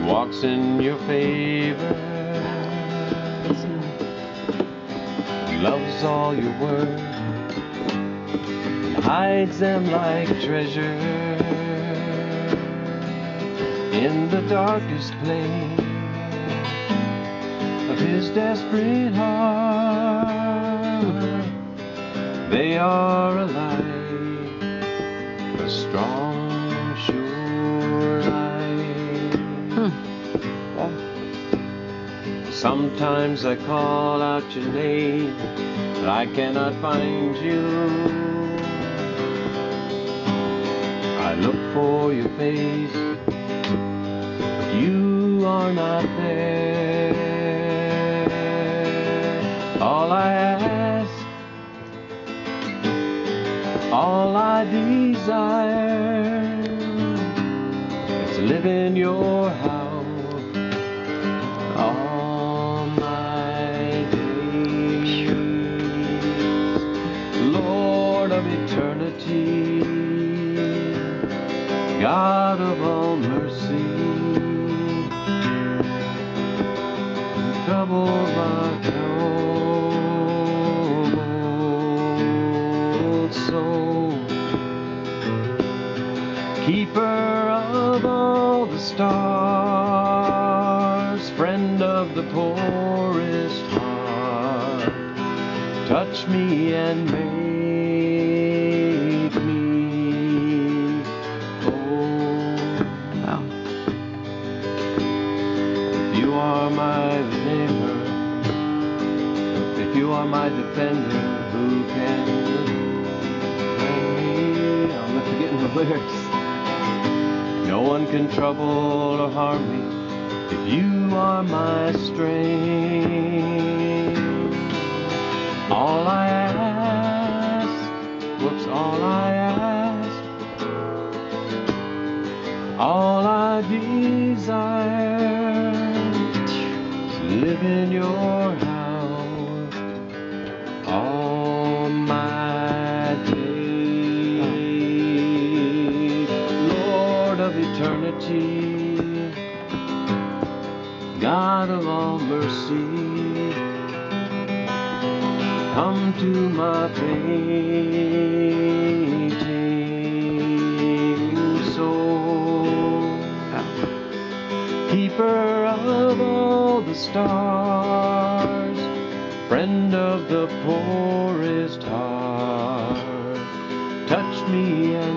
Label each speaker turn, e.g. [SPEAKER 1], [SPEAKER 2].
[SPEAKER 1] walks in your favor, loves all your words, and hides them like treasure in the darkest place of his desperate heart. They are a light, a strong, sure light. Sometimes I call out your name, but I cannot find you. I look for your face, but you are not there. All I ask, all I desire is to live in your house all my days. Lord of eternity, God of all mercy, trouble my troubled soul, keeper of all the stars, friend of the poorest heart, touch me and make me whole.
[SPEAKER 2] Wow.
[SPEAKER 1] If you are my redeemer, if you are my defender, who can defend me? I'm forgetting the lyrics. No one can trouble or harm me if you are my strength. All I ask, what's all I ask? All I desire is to live in your house all my days. Lord of eternity, God of all mercy, come to my fainting soul, keeper of all the stars, friend of the poorest heart, touch me and